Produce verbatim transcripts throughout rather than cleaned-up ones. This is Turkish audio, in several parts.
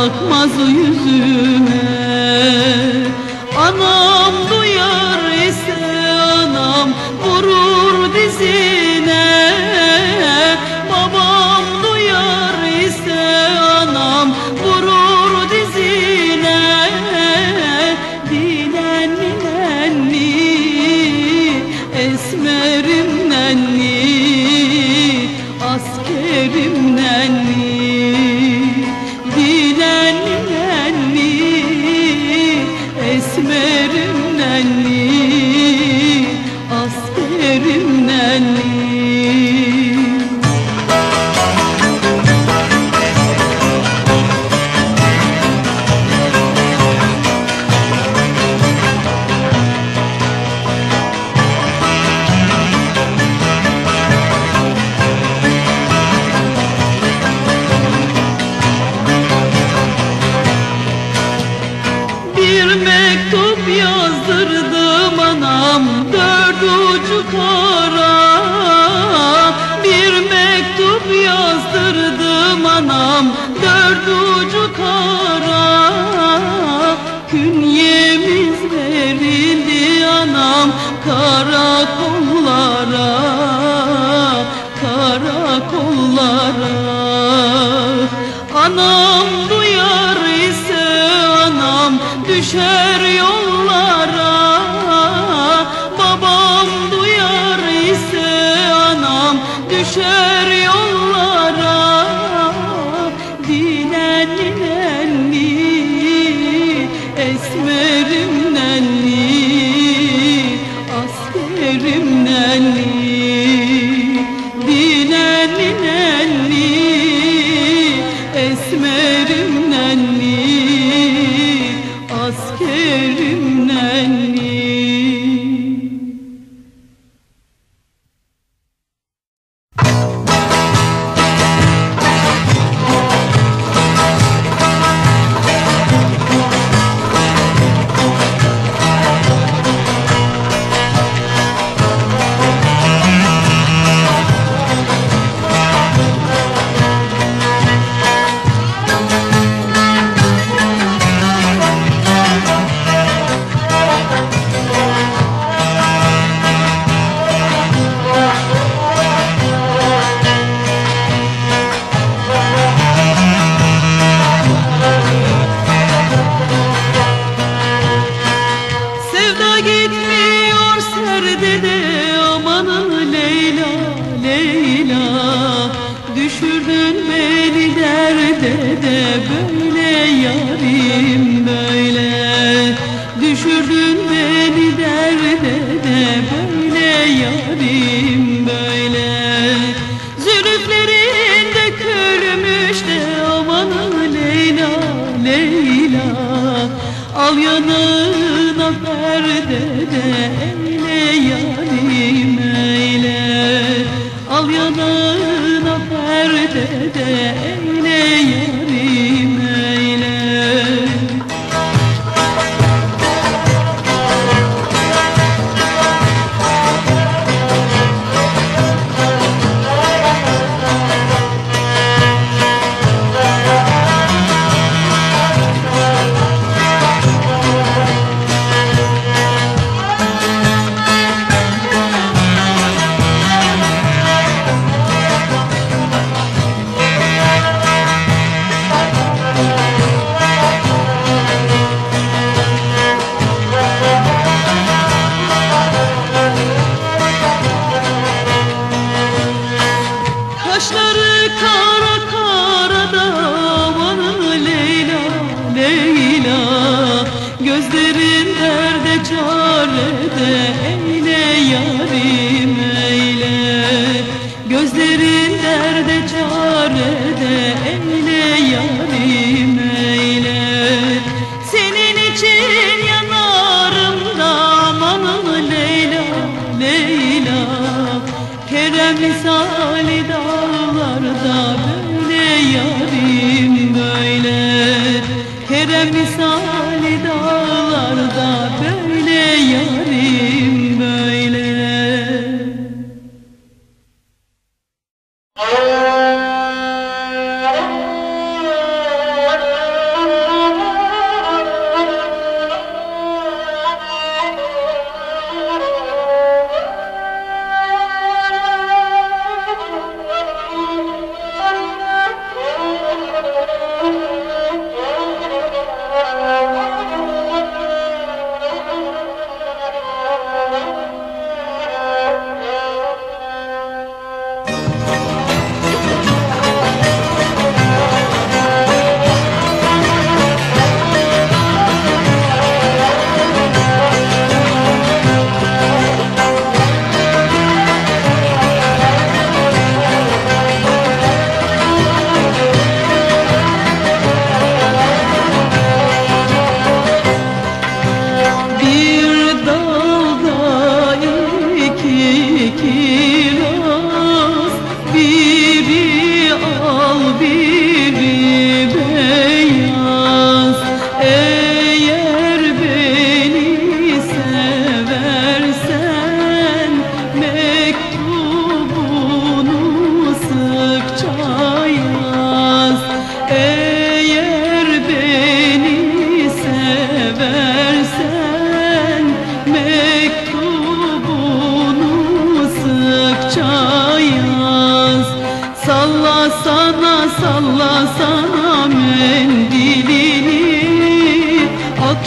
bakmaz yüzüme. Anam duyar ise anam vurur dizine. Babam duyar ise anam vurur dizine. Dinen nenni, esmerim nenni, askerim nenni. Dinen nenni, esmerim nenni, askerim nenni. Bir mektup yazdırdım anam dört ucu kara. Bir mektup yazdırdım anam dört ucu kara. Künyemiz verildi anam karakollara, karakollara. Anam duyar ise anam düşer yollara. Babam duyar ise anam düşer yollara. Dinen nenni, esmerim nenni, askerim nenni. Dinen nenni, esmerim nenni, askerim nenni. Gitmiyor serdede amanın Leyla, Leyla. Düşürdün beni derde de böyle yarim böyle. Düşürdün beni derde de böyle yarim böyle. Zülüflerinde külmüş de amanın Leyla, Leyla. Al yanına perde de eyle yarim eyle. Al yanına perde de eyle yarim eyle.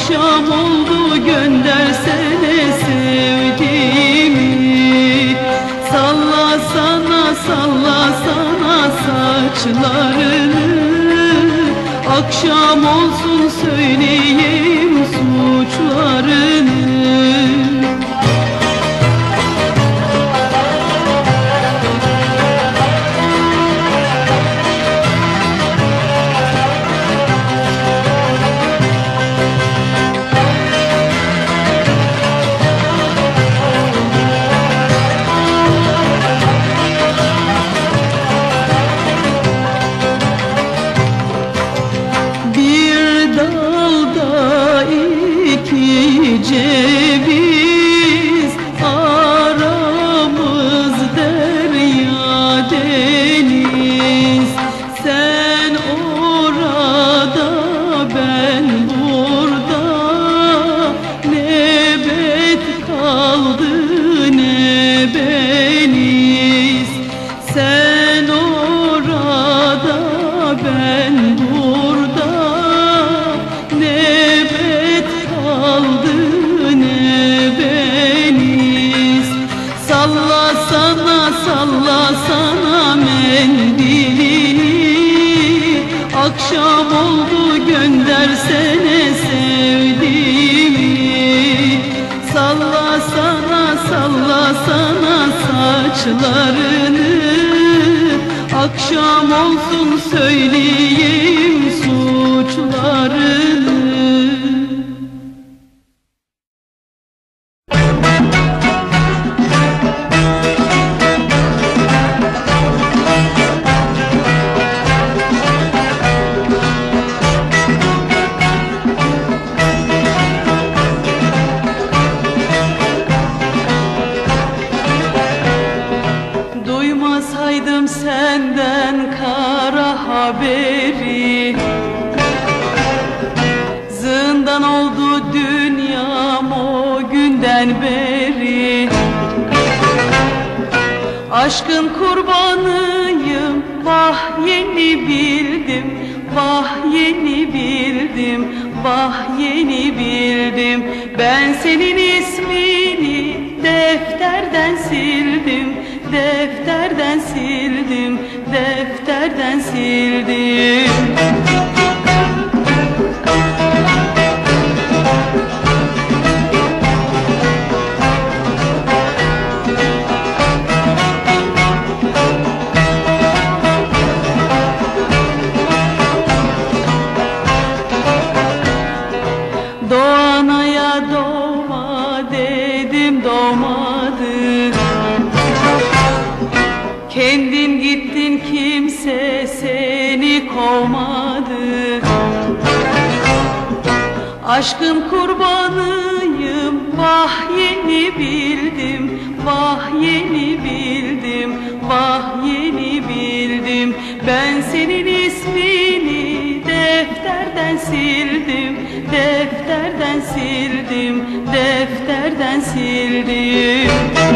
Akşam oldu göndersene sevdiğimi. Salla sana salla sana saçlarını. Akşam olsun söyleyeyim suçlarını. Ceviz aramız derya deniz. Sen orada ben burada, ne bet kaldı ne beniz. Sen orada ben burada, ne bet kaldı Salla sana salla sana mendilini. Akşam oldu göndersene sevdiğimi. Salla sana salla sana saçlarını. Akşam olsun söyleyeyim suçlarını. Duymasaydım senden kara haberi, zindan oldu dünyam o günden beri. Aşkın kurbanıyım, vah yeni bildim, vah yeni bildim, vah yeni bildim. Ben senin ismini defterden sildim, defterden sildim, defterden sildim. Doğanaya doğma dedim, doğmadı. Kendin gittin, kimse seni kovmadı. Aşkın kurbanıyım, vah yeni bildim, vah yeni bildim, vah yeni bildim. Ben senin ismini defterden sildim, defterden sildim, defterden sildim.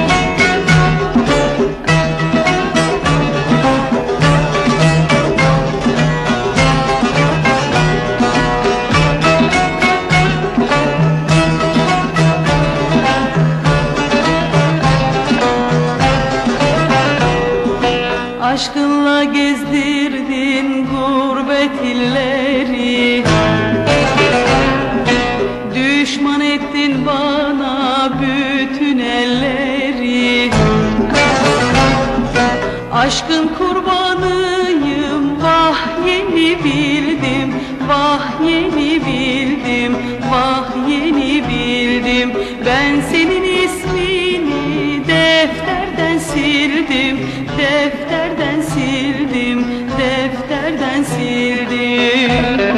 Aşkınla gezdirdin gurbet illeri, düşman ettin bana bütün elleri. Aşkın kurbanıyım, vah yeni bildim, vah yeni bildim, vah yeni bildim. Ben senin ismini defterden sildim, defterden sildim, defterden sildim.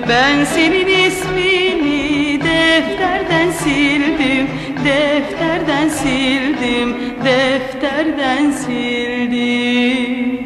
Ben senin ismini defterden sildim, defterden sildim, defterden sildim.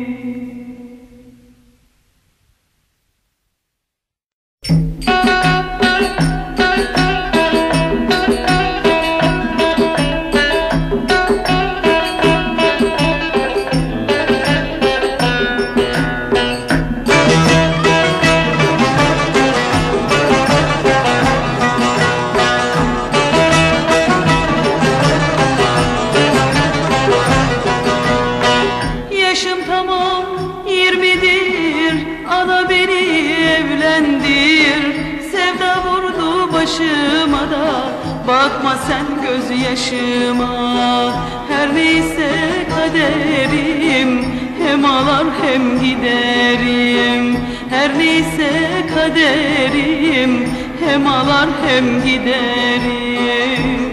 Bakma sen gözyaşıma, her neyse kaderim, hem ağlar hem giderim. Her neyse kaderim, hem ağlar hem giderim.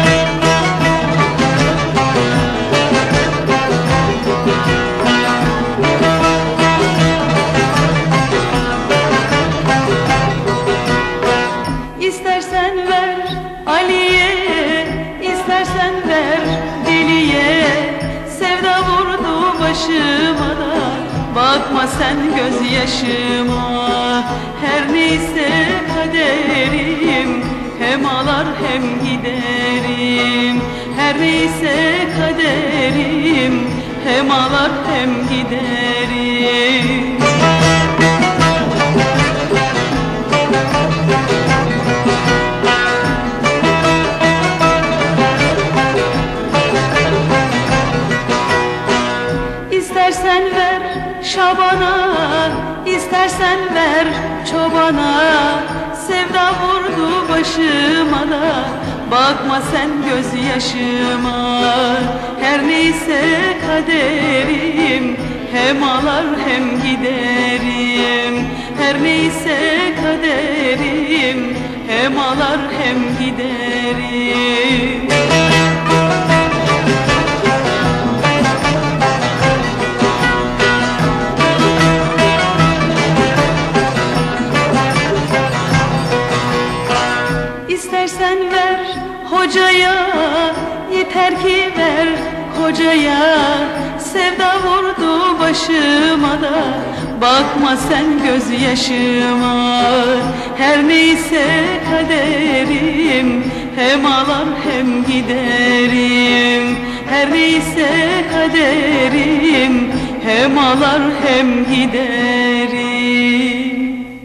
İstersen ver Ali'ye, istersen ver deliye. Sevda vurdu başıma da bakma sen gözyaşıma. Her neyse kaderim, hem ağlar hem giderim. Her neyse kaderim, hem ağlar hem giderim. İstersen ver Şaban'a, istersen ver çobana. Sevda vurdu başıma da bakma sen gözyaşıma. Her neyse kaderim, hem ağlar hem giderim. Her neyse kaderim, hem ağlar hem giderim. İstersen ver hocaya, yeter ki ver kocaya. Sevda vurdu başıma da bakma sen gözyaşıma. Her neyse kaderim, hem ağlar hem giderim. Her neyse kaderim, hem ağlar hem giderim.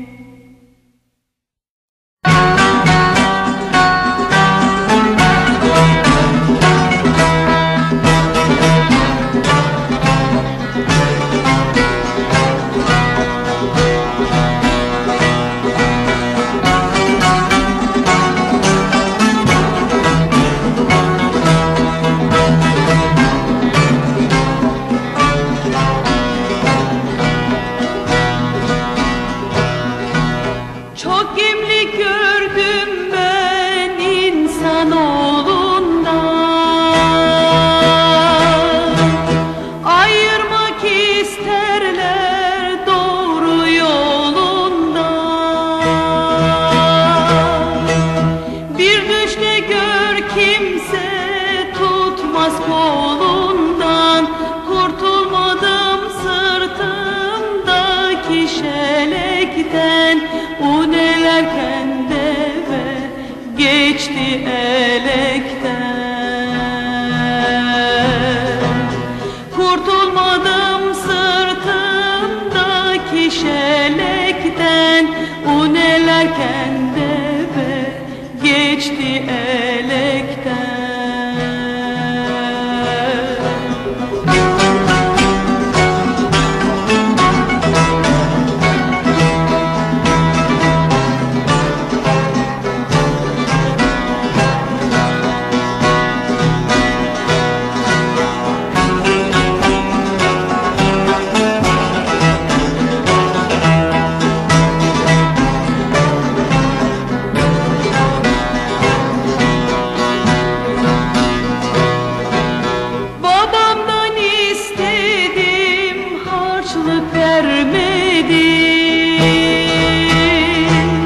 Geçti elekten, kurtulmadım sırtımdaki şelekten. O nelerken deve geçti elekten. Vermedi,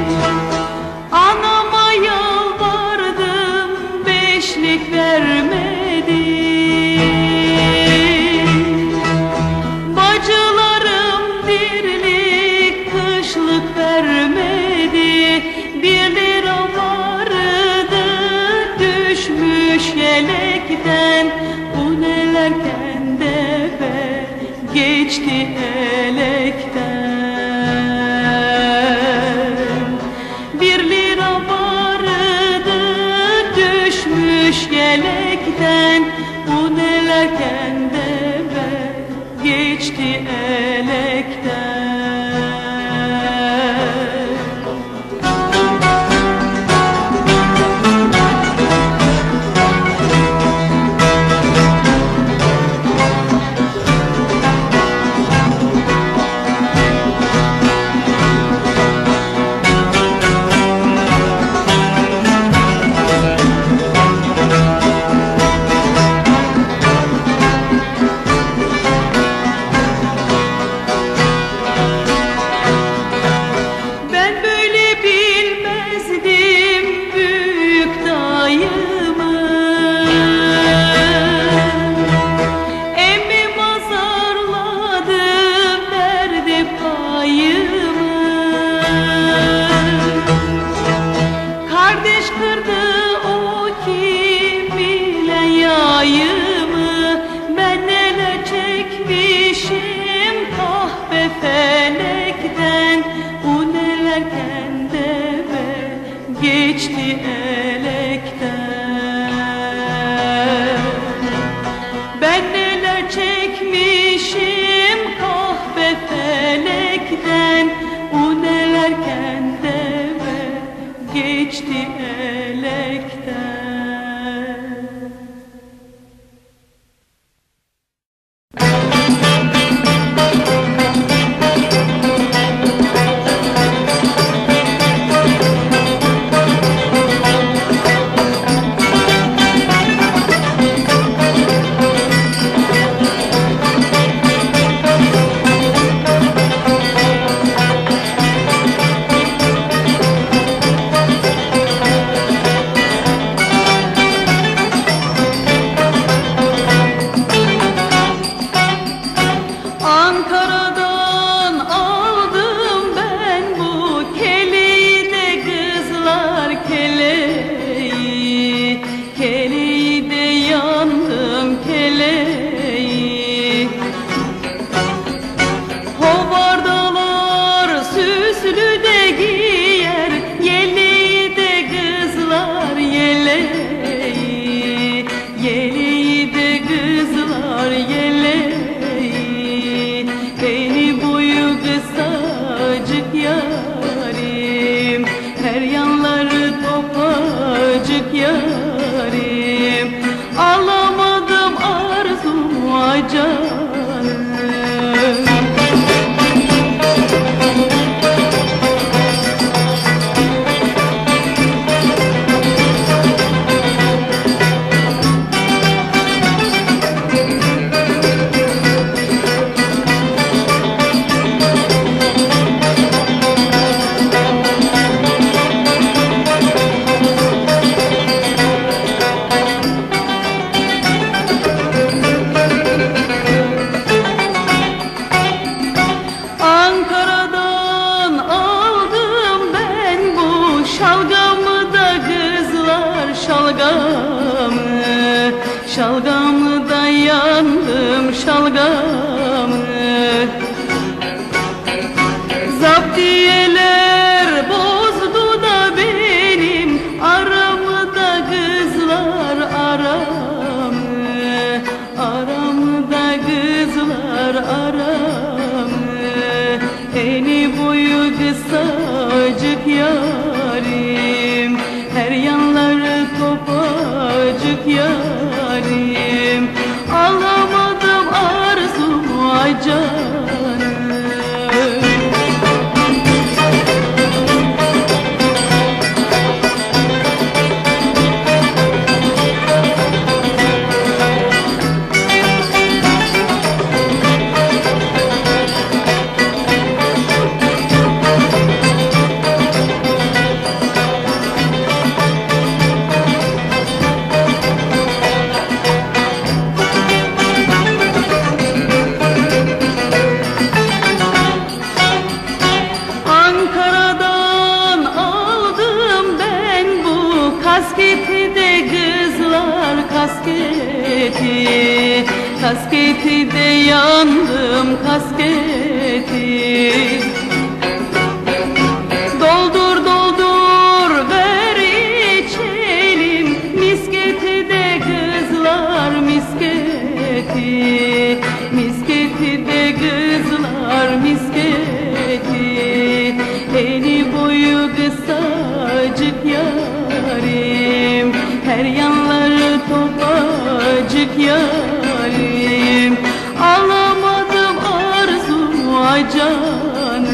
eni boyu kısacık yarim, her yanları topacık yarim. Alamadım arzumu ay canım. Kasketi, kasketi de yandım kasketi. Doldur doldur ver içelim, misketi de kızlar misketi, misketi de kızlar misketi. Eni boyu kısacık yarim, her yanları topacık yarim. Alamadım arzumu ay canım.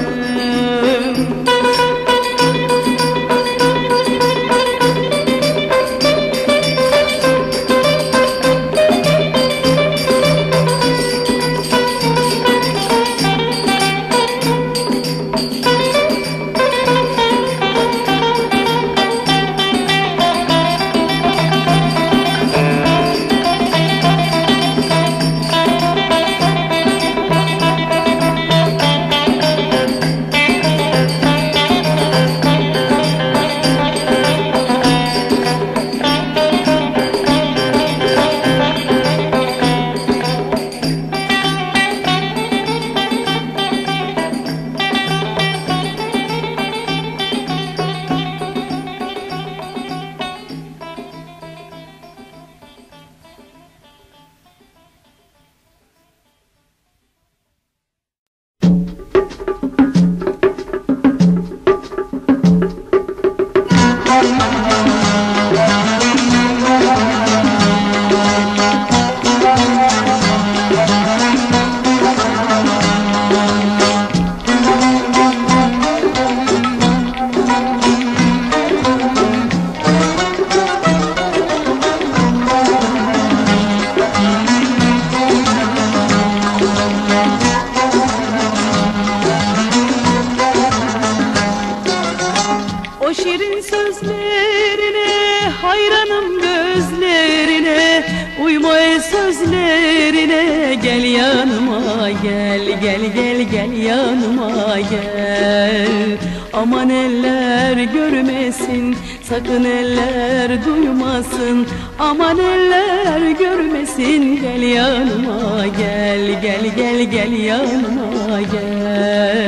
Gel yanıma gel, gel gel gel yanıma gel. Aman eller görmesin, sakın eller duymasın. Aman eller görmesin, gel yanıma gel, gel gel gel yanıma gel.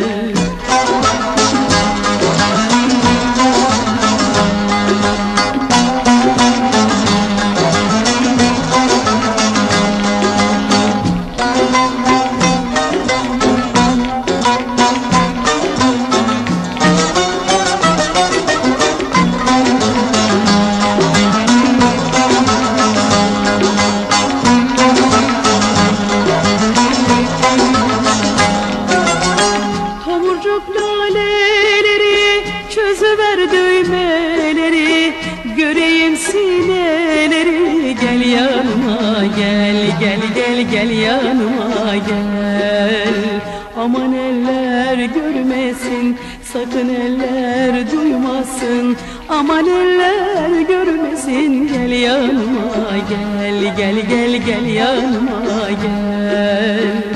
Gel yanıma gel, aman eller görmesin, sakın eller duymasın. Aman eller görmesin, gel yanıma gel, gel gel gel yanıma gel.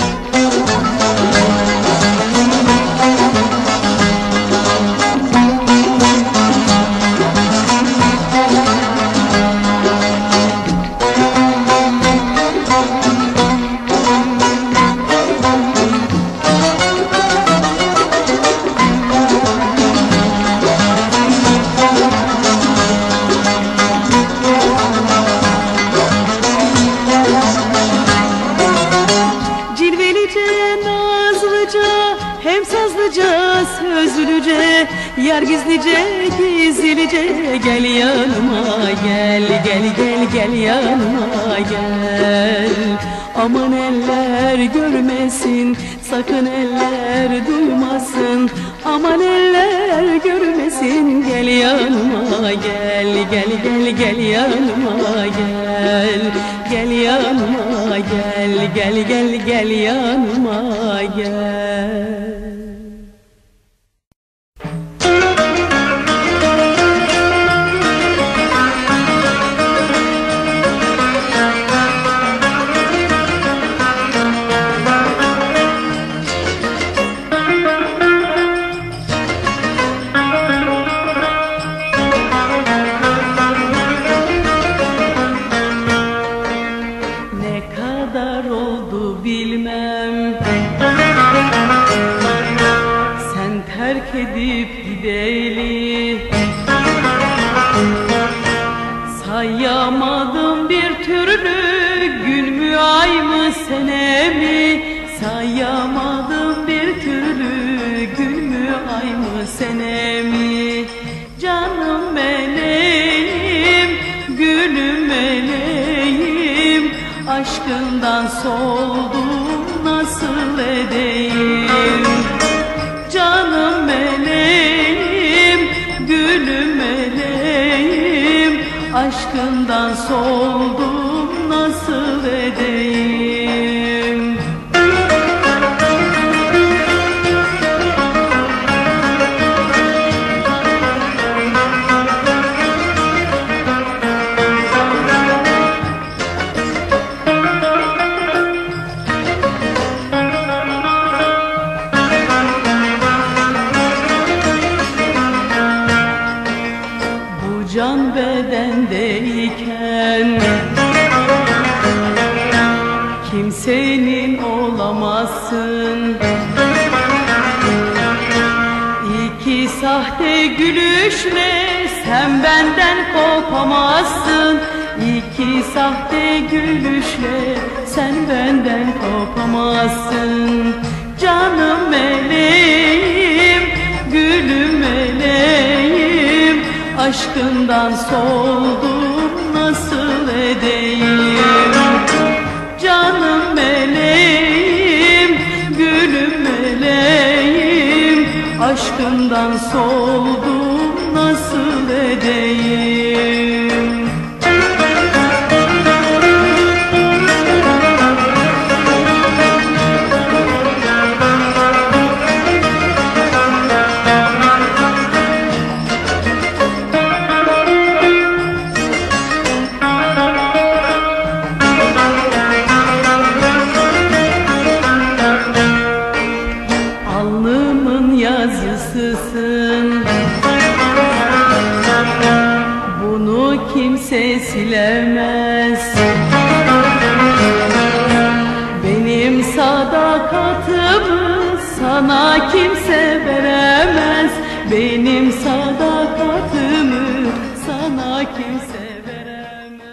Açıkça sözlüce, yer gizlice gizlice, gel yanıma gel, gel gel gel yanıma gel. Aman eller görmesin, sakın eller duymasın. Aman eller görmesin, gel yanıma gel, gel gel gel yanıma gel. Gel yanıma gel, gel gel gel yanıma gel. Edip gideyli, sayamadım bir türlü, gün mü ay mı sene mi? Sayamadım bir türlü, gün mü ay mı sene mi? Canım meleğim, gülüm meleğim, aşkından soldum nasıl edeyim? Canım meleğim, gülüm meleğim, aşkından soldum nasıl edeyim? Can bedendeyken kimsenin olamazsın. İki sahte gülüşle sen benden kopamazsın. İki sahte gülüşle sen benden kopamazsın. Canım meleğim, gülüm meleğim, aşkından soldum nasıl edeyim? Canım meleğim, gülüm meleğim, aşkından soldum nasıl edeyim? Yazısısın, bunu kimse silemez. Benim sadakatımı sana kimse veremez. Benim sadakatımı sana kimse veremez.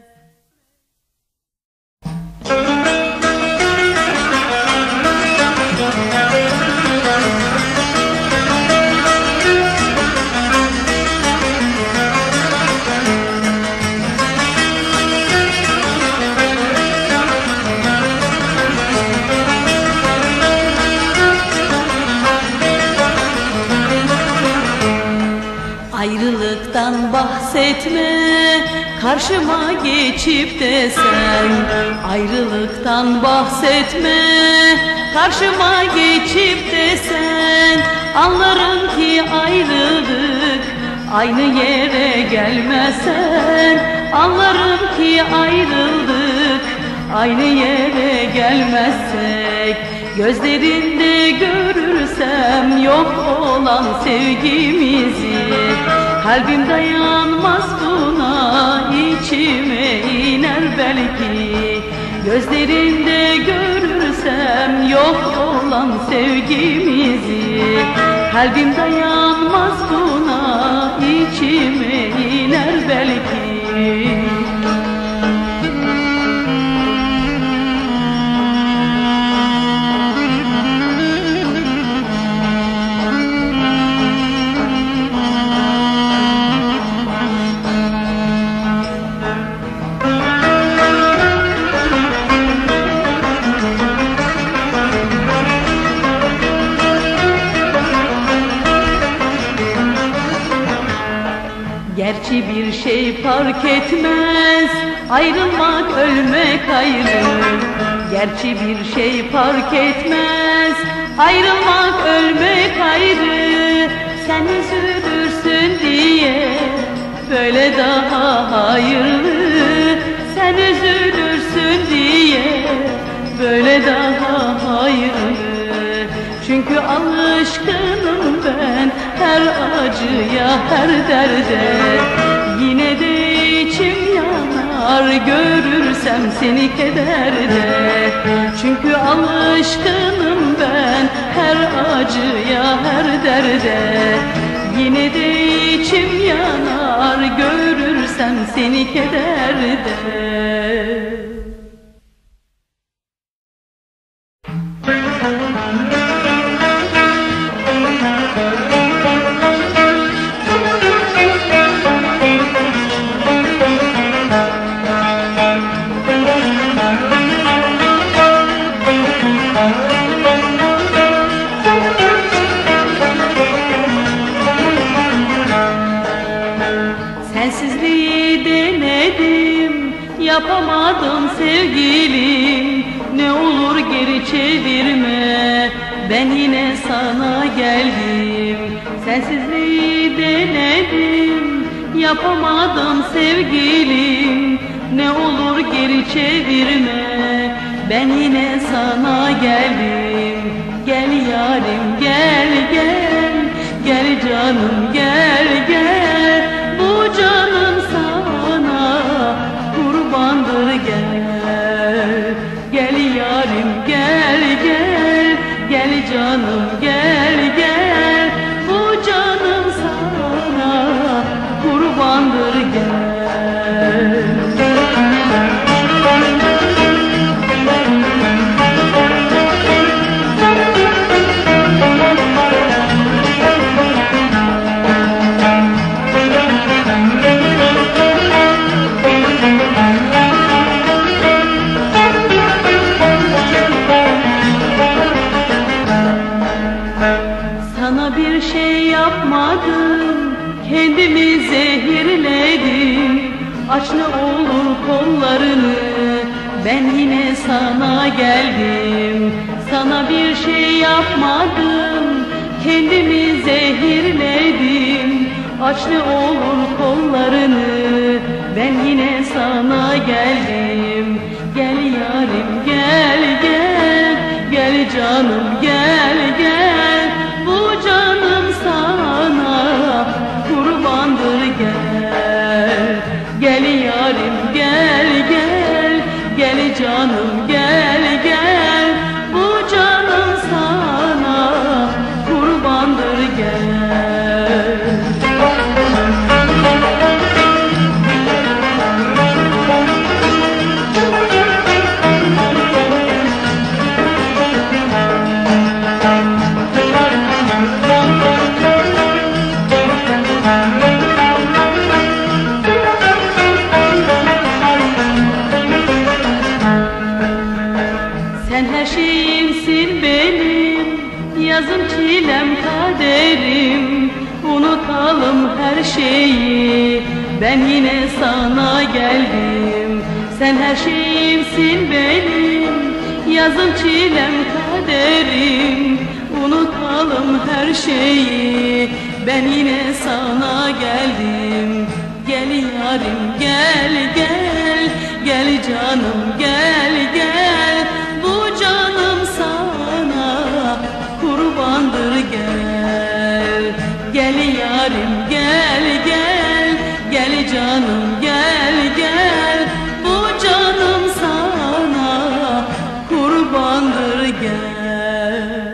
Ayrılıktan bahsetme, karşıma geçip de sen. Ayrılıktan bahsetme, karşıma geçip de sen. Anlarım ki ayrılık aynı yere gelmezsen. Anlarım ki ayrılık aynı yere gelmezsek. Gözlerinde görürsem yok olan sevgimizi. Kalbim dayanmaz buna, içime iner belki. Gözlerinde görürsem yok olan sevgimizi. Kalbim dayanmaz buna, içime iner belki. Gerçi bir şey fark etmez, ayrılmak ölmek ayrı. Gerçi bir şey fark etmez, ayrılmak ölmek ayrı. Sen üzülürsün diye böyle daha hayırlı. Sen üzülürsün diye böyle daha hayırlı. Çünkü alışkınım ben her acıya, her derde. Yine de içim yanar görürsem seni kederde. Çünkü alışkınım ben her acıya, her derde. Yine de içim yanar görürsem seni kederde. Sensizliği denedim, yapamadım sevgilim. Ne olur geri çevirme, ben yine sana geldim. Sensizliği denedim, yapamadım sevgilim. Ne olur geri çevirme, ben yine sana geldim. Gel yarim gel gel, gel canım gel gel. Bu canım sana kurbandır gel. Gel yarim gel gel, gel canım gel gel. Bu canım sana kurbandır gel. Sana bir şey yapmadım, kendimi zehirledim. Aç ne olur kollarını, ben yine sana geldim. Sana bir şey yapmadım, kendimi zehirledim. Aç ne olur kollarını, ben yine sana geldim. Gel yarim gel gel, gel canım gel gel. Bu canım sana kurbandır gel. Gel yarim gel gel, gel canım gel gel. Bu canım sana kurbandır gel. Sen her şeyimsin benim, yazım çilem kaderim. Unutalım her şeyi, ben yine sana geldim. Sen her şeyimsin benim, yazım çilem kaderim. Unutalım her şeyi, ben yine sana geldim. Gel yarim gel gel, gel canım gel gel. Bu canım sana kurbandır gel. Gel yarim gel gel, gel canım gel gel. Bu canım sana kurbandır gel.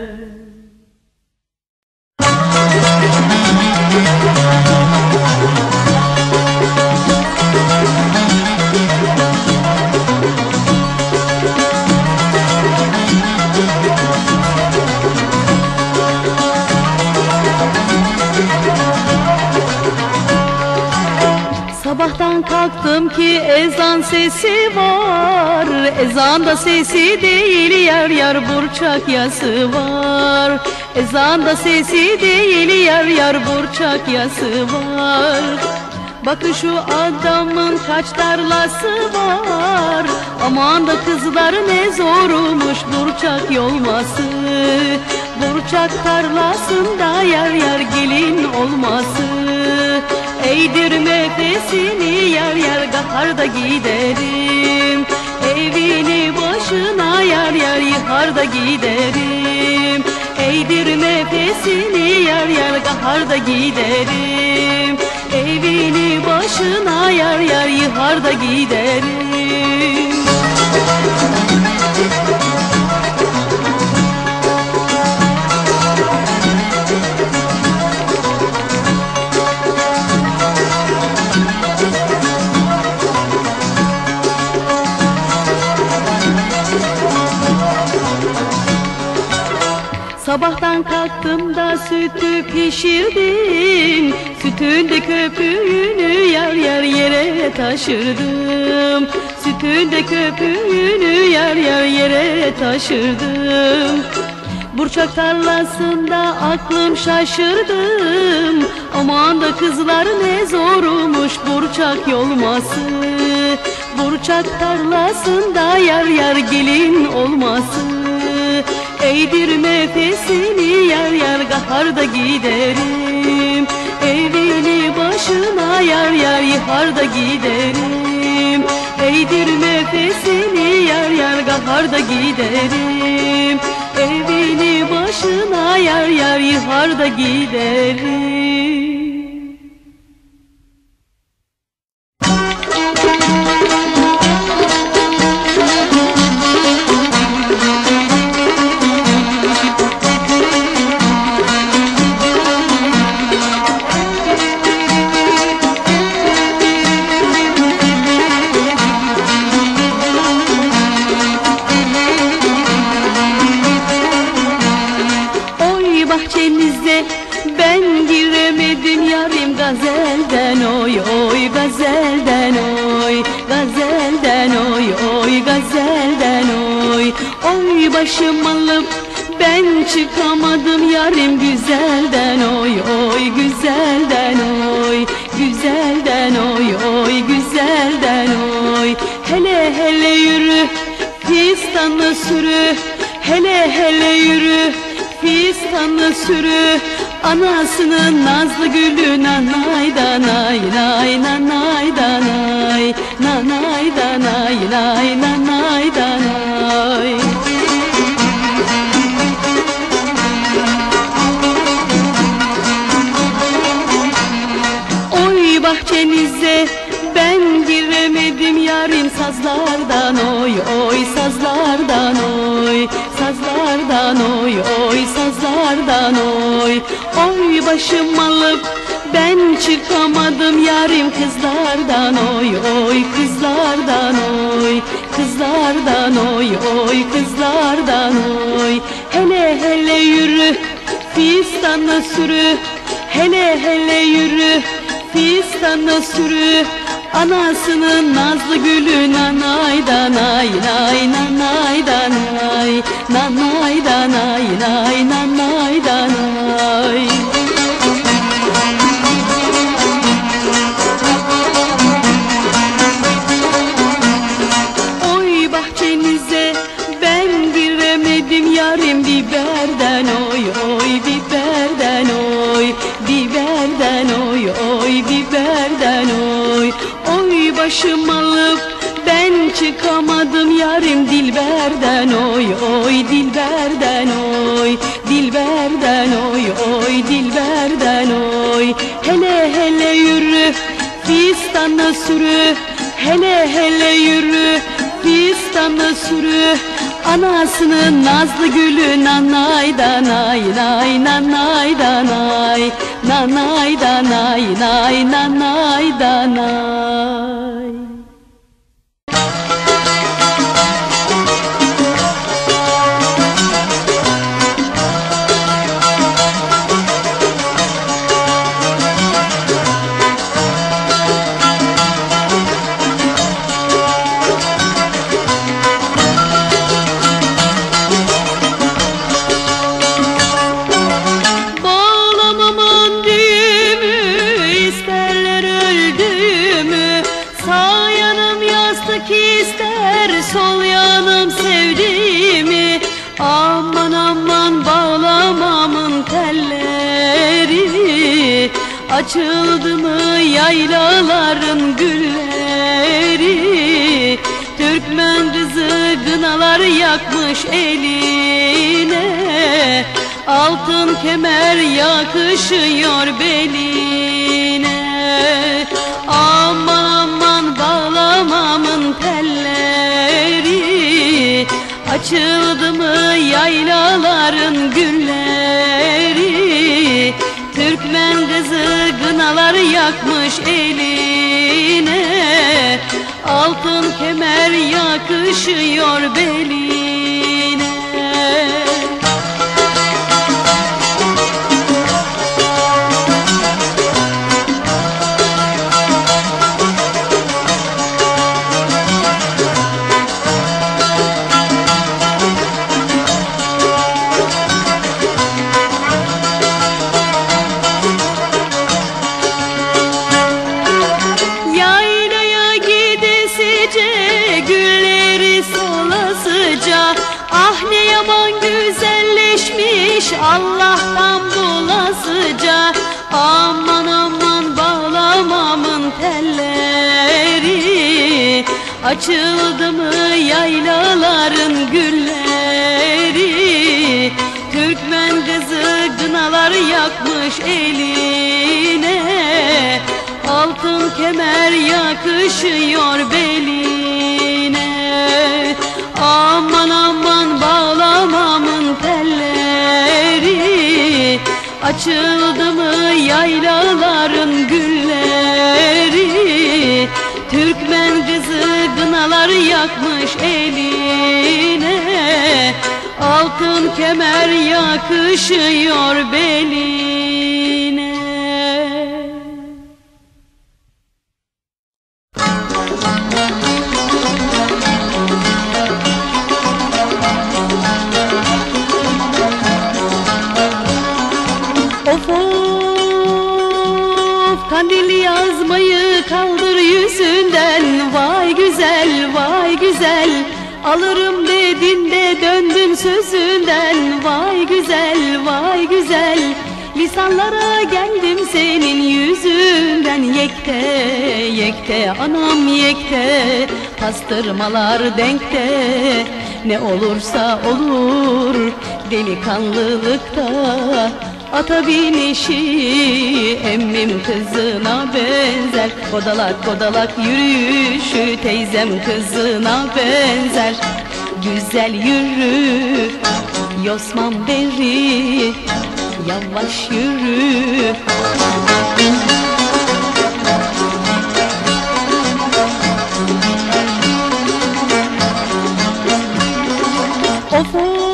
Sabahtan kalktım ki ezan sesi var. Ezanda sesi değil yar yar burçak yası var. Ezanda sesi değil yar yar burçak yası var. Bakın şu adamın kaç tarlası var, aman da kızlar ne zormuş burçak yolması. Burçak tarlasında yar yar gelin olması. Eğdirme fesini yar yar kahar da giderim. Evini başına yar yar yıkar da giderim. Eğdirme fesini yar yar kahar da giderim. Evini başına yar yar yıkar da giderim. Sabahtan kalktım da sütü pişirdim. Sütün de köpüğünü yar yar yere taşırdım. Sütün de köpüğünü yar yar yere taşırdım. Burçak tarlasında aklım şaşırdım. Aman da kızlar ne zormuş burçak yolması. Burçak tarlasında yar yar gelin olması. Eğdirme fesini yar yar kahar da giderim. Evini başına yar yar yıkar da giderim. Eğdirme fesini yar yar kahar da giderim. Evini başına yar yar yıkar da giderim. Bahçenize ben giremedim yarim gazelden oy oy gazelden oy gazelden oy oy gazelden oy oy başım alıp ben çıkamadım yarim güzelden oy oy güzelden oy güzelden oy oy güzelden oy hele hele yürü fistanı sürü hele hele yürü fistanı sürü anasının nazlı gülü nanay danay nay nanay danay nanay danay nay nanay danay. Oy bahçenize ben giremedim yarim sazlardan oy oy sazlardan oy sazlardan oy oy sazlardan oy oy başım alıp ben çıkamadım yarim kızlardan oy oy kızlardan oy kızlardan oy oy kızlardan oy hele hele yürü fistanı sürü hele hele yürü fistanı sürü anasının nazlı gülü nanay danay nay nanay danay nanay danay nay nanay danay. Oy bahçenize ben giremedim yarim biberden oy oy biberden oy biberden oy oy biberden oy oy başım alıp ben çıkamadım yarim dilberden oy oy dilberden oy dilberden oy oy dilberden oy hele hele yürü fistanı sürü hele hele yürü fistanı sürü anasının nazlı gülü nanay danay nay nanay danay nanay danay nay nanay danay. Bağlamamın düğümü isterler öldü sol yanım sevdiğimi, aman aman bağlamamın telleri. Açıldı mı yaylaların gülleri, Türkmen kızı gınalar yakmış eline, altın kemer yakışıyor beline. Aman aman bağlamamın telleri, açıldı mı yaylaların gülleri, Türkmen kızı gınalar yakmış eline, altın kemer yakışıyor beline. Allah'tan bulasıca, aman aman bağlamamın telleri, açıldı mı yaylaların gülleri, Türkmen kızı gınalar yakmış eline, altın kemer yakışıyor beline. Aman aman bağlamamın telleri, açıldı mı yaylaların gülleri, Türkmen kızı gınalar yakmış eline, altın kemer yakışıyor beline. Of of, kandil yazmayı kaldır yüzünden, vay güzel vay güzel, alırım dedin de döndün sözünden, vay güzel vay güzel, lisanlara geldim senin yüzünden, yekte yekte anam yekte, pastırmalar denkte, ne olursa olur delikanlılıkta, ata binişi emmim kızına benzer, kodalak kodalak yürüyüşü teyzem kızına benzer. Güzel yürü Yosman beri, yavaş yürü. Of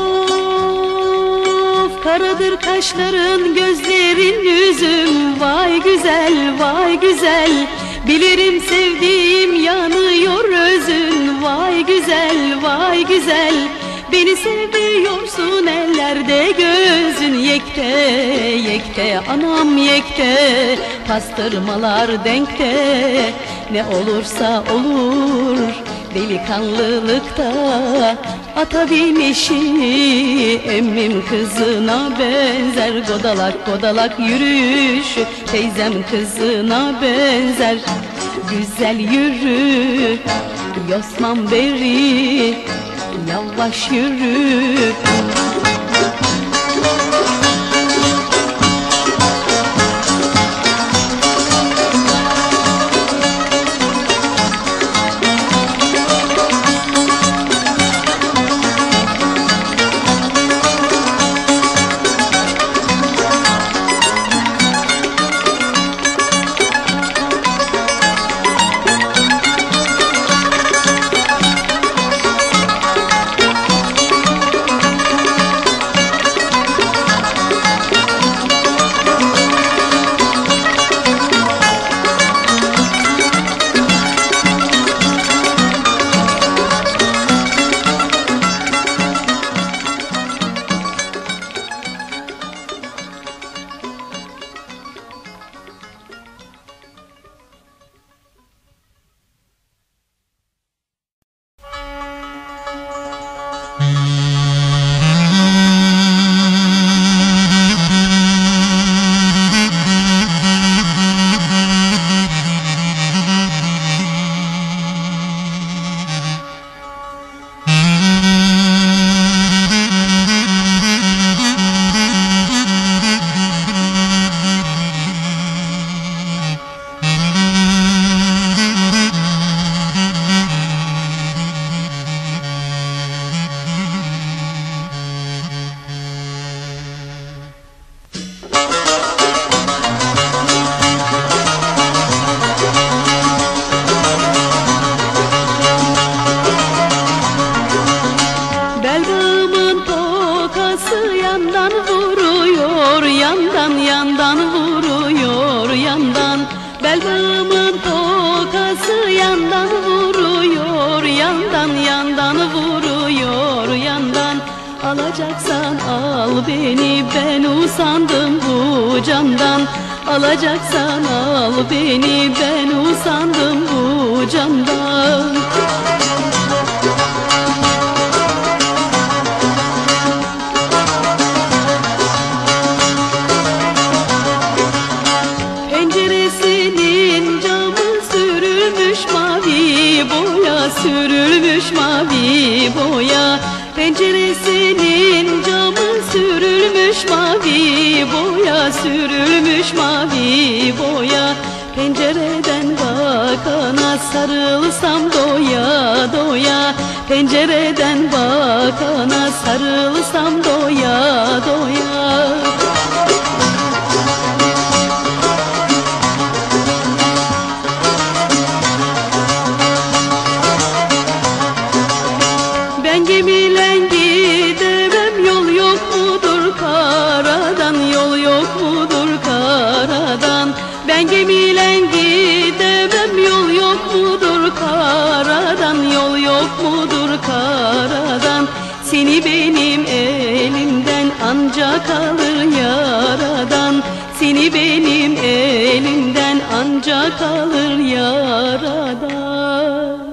of, karadır kaşların, gözlerin, yüzüm, vay güzel vay güzel, bilirim sevdiğim yanıyor özün, vay güzel vay güzel, beni seviyorsun ellerde gözün, yekte yekte anam yekte, pastırmalar denkte, ne olursa olur delikanlılıkta, ata binişi emmim kızına benzer, kodalak kodalak yürüyüşü teyzem kızına benzer. Güzel yürü Yosman beri, yavaş yürü. yandan vuruyor yandan. Belbağımın tokası yandan vuruyor yandan, yandan vuruyor yandan. Alacaksan al beni, ben usandım bu candan. Alacaksan al beni, ben usandım bu candan. Penceresinin camı sürülmüş mavi boya, sürülmüş mavi boya. Penceresinin camı sürülmüş mavi boya, sürülmüş mavi boya. Pencereden bakana sarılsam doya doya, pencereden bakana sarılsam doya doya. Ben gemiyle gidemem, yol yok mudur karadan, yol yok mudur karadan. Ben gemiyle gidemem, yol yok mudur karadan, yol yok mudur karadan. Seni benim elimden ancak alır yaradan, seni benim elimden ancak alır yaradan.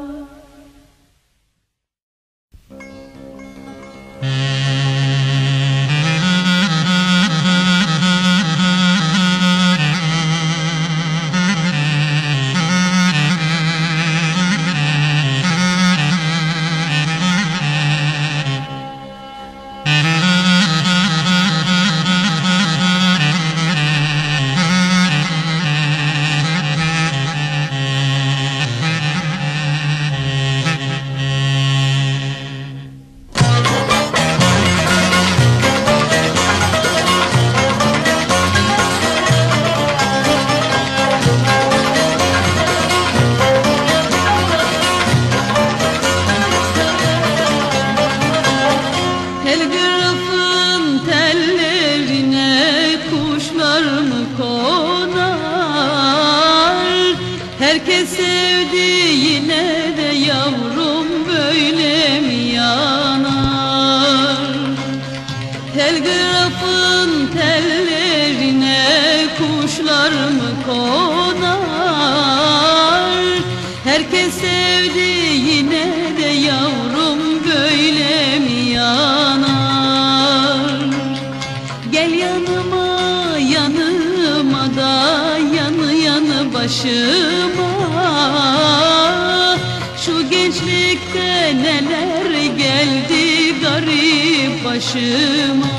Telgrafın tellerine kuşlar mı konar? Herkes sevdiğine de yavrum böyle mi yanar? Telgrafın tellerine kuşlar mı konar? Herkes sevdiğine de yavrum böyle mi yanar? Gel yanıma, yanıma da yanı yanı başıma. Şu gençlikte neler geldi garip başıma.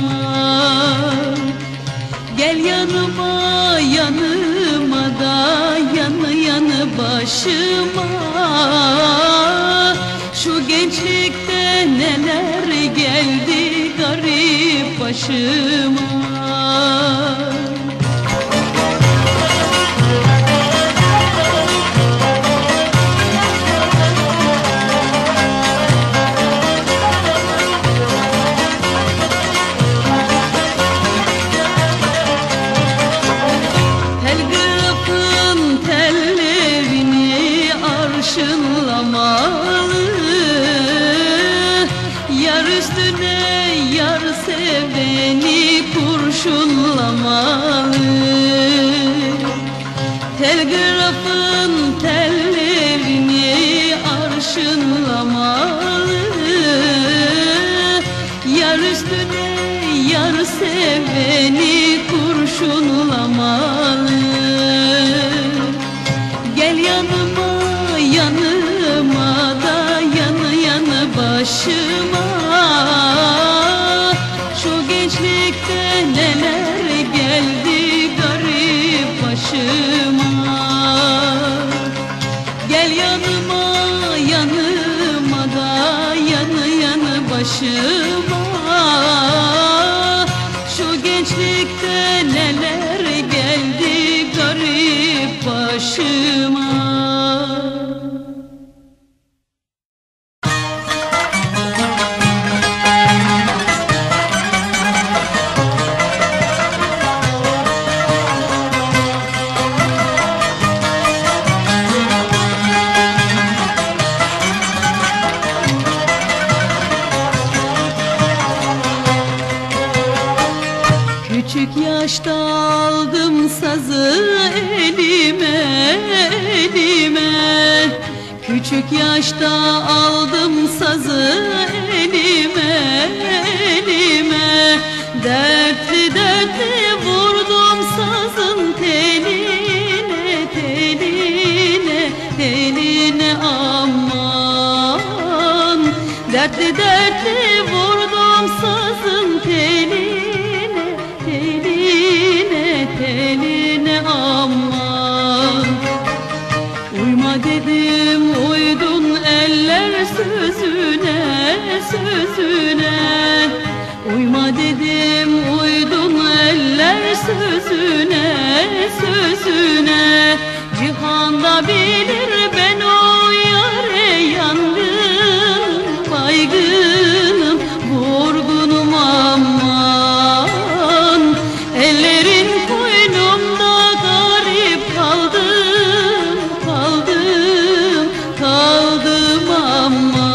Gel yanıma, yanıma da yanı yanı başıma. Şu gençlikte neler geldi garip başıma. Telgrafın tellerini arşınlamalı, yar üstüne yar seveni aldım sazı elime, elime. Küçük yaşta aldım sazı elime, elime. Dertli dertli vurdum sazın teline, teline, teline aman. Dertli dertli vurdum sazın teline, teline, teline aman. Uyma dedim uydun eller sözüne, sözüne. Uyma dedim uydun eller sözüne, sözüne. Cihanda bilir ben o yâre yangın, baygınım, vurgunum aman. Ellerin koynumda garip kaldım, kaldım, kaldım aman.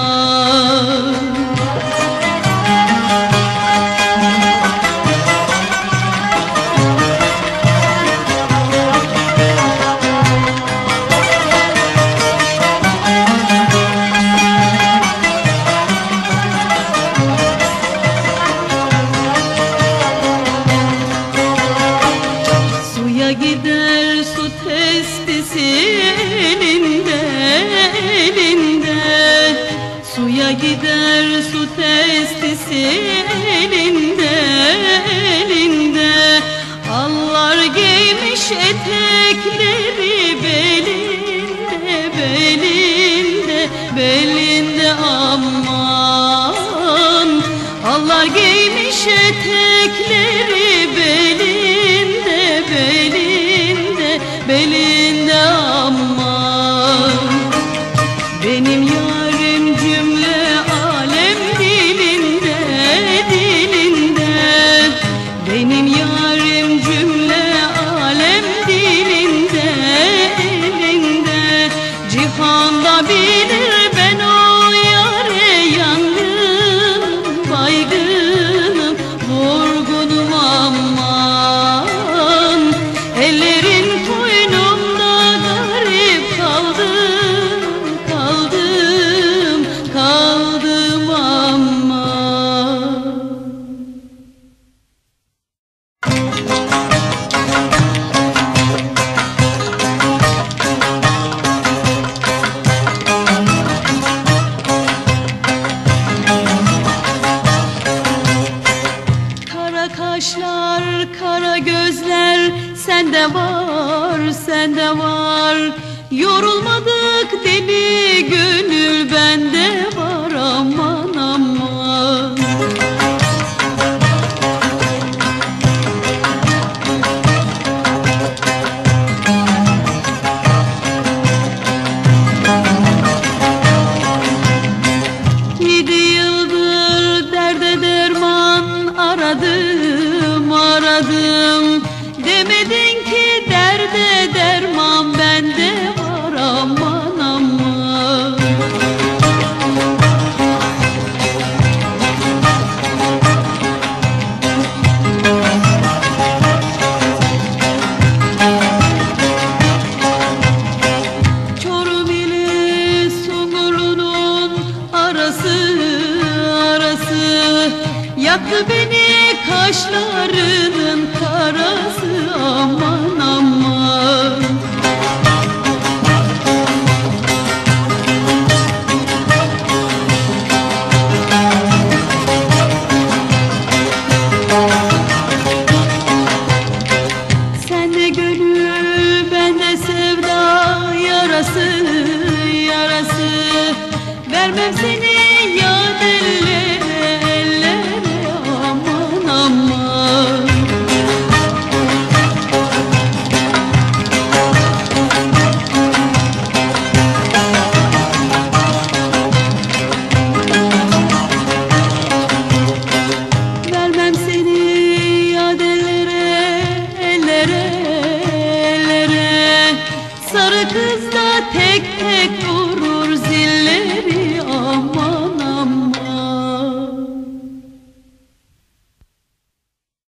Suya gider su testisi elinde, elinde. Suya gider su testisi elinde, elinde. Allar giymiş etekleri belinde, belinde, belinde aman. Allar giymiş etekleri belinde, belinde, belinde aman. Benim yarim cümle alem dilinde, dilinde. Benim yarim cümle alem dilinde, elinde. Cihanda bilir ben o yâre yangın, baygınım, vurgunum aman. Ellerin koynumda garip kaldım, kaldım, kaldım aman. Kara kaşlar, kara gözler sende var, sende var. Yorulmadık deli gönül bende var aman aman. Yedi yıldır derde derman aradım, aradım. Demedin ki derde derman bende var aman aman. Çorum ile Sungurlu'nun arası, arası. Yaktı beni kaşlarının karası aman aman. Sende gönül bende sevda yarası, yarası. Vermem seni yad ellere, ellere aman aman. Vermem seni yad ellere, ellere, ellere. Sarı kız da tek tek